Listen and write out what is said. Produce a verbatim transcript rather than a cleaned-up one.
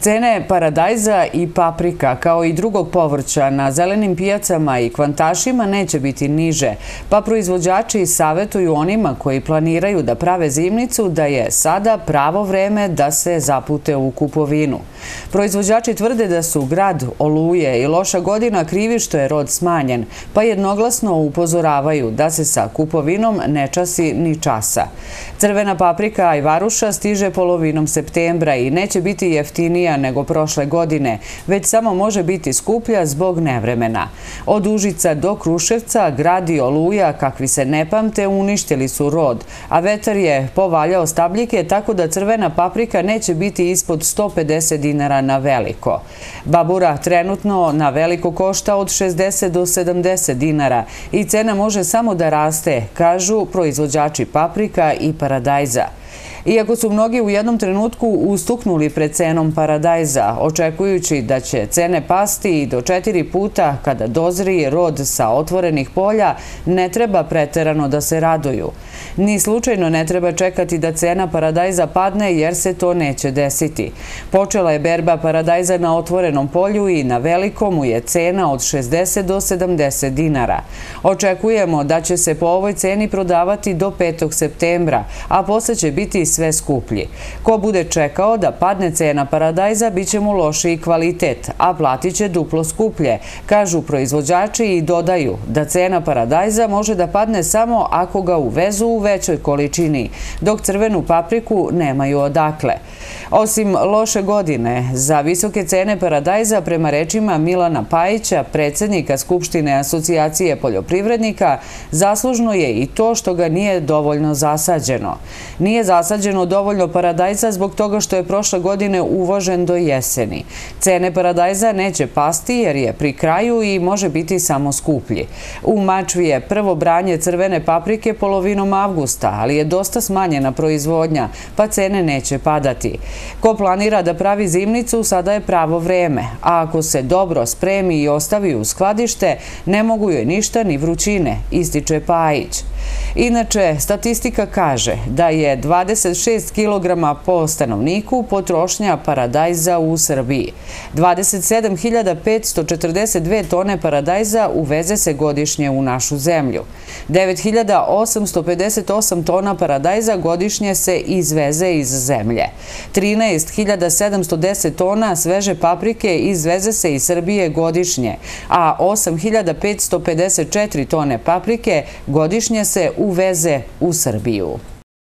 Cene paradajza i paprika, kao i drugog povrća na zelenim pijacama i kvantašima neće biti niže, pa proizvođači savjetuju onima koji planiraju da prave zimnicu da je sada pravo vreme da se zapute u kupovinu. Proizvođači tvrde da su grad, oluje i loša godina krivi što je rod smanjen, pa jednoglasno upozoravaju da se sa kupovinom ne časi ni časa. Crvena paprika ajvaruša stiže polovinom septembra i neće biti jeftinija nego prošle godine, već samo može biti skuplja zbog nevremena. Od Užica do Kruševca grad i oluja, kakvi se ne pamte, uništili su rod, a vetar je povaljao stabljike tako da crvena paprika neće biti ispod sto pedeset dinara na veliko. Babura trenutno na veliko košta od šezdeset do sedamdeset dinara i cena može samo da raste, kažu proizvođači paprika i paradajza. Iako su mnogi u jednom trenutku ustuknuli pred cenom paradajza, očekujući da će cene pasti i do četiri puta kada dozri rod sa otvorenih polja, ne treba preterano da se raduju. Ni slučajno ne treba čekati da cena paradajza padne jer se to neće desiti. Počela je berba paradajza na otvorenom polju i na velikomu je cena od šezdeset do sedamdeset dinara. Očekujemo da će se po ovoj ceni prodavati do petog septembra, a posle će biti sve skuplji. Ko bude čekao da padne cena paradajza, bit će mu lošiji kvalitet, a platit će duplo skuplje, kažu proizvođači i dodaju da cena paradajza može da padne samo ako ga uvezu u većoj količini, dok crvenu papriku nemaju odakle. Osim loše godine, za visoke cene paradajza, prema rečima Milana Pajića, predsjednika Skupštine Asocijacije poljoprivrednika, zaslužno je i to što ga nije dovoljno zasađeno. Nije zasađeno dovoljno paradajza zbog toga što je prošle godine uvožen do jeseni. Cene paradajza neće pasti jer je pri kraju i može biti samo skuplji. U Mačvi je prvo branje crvene paprike polovinom avgusta, ali je dosta smanjena proizvodnja, pa cene neće padati. Ko planira da pravi zimnicu, sada je pravo vreme, a ako se dobro spremi i ostavi u skladište, ne mogu joj ništa ni vrućine, ističe Pajić. Inače, statistika kaže da je dvadeset šest kilograma po stanovniku potrošnja paradajza u Srbiji. dvadeset sedam hiljada petsto četrdeset dve tone paradajza uveze se godišnje u našu zemlju. devet hiljada osamsto pedeset osam tona paradajza godišnje se izveze iz zemlje. trinaest hiljada sedamsto deset tona sveže paprike izveze se iz Srbije godišnje, a osam hiljada petsto pedeset četiri tone paprike godišnje se uveze u Srbiju.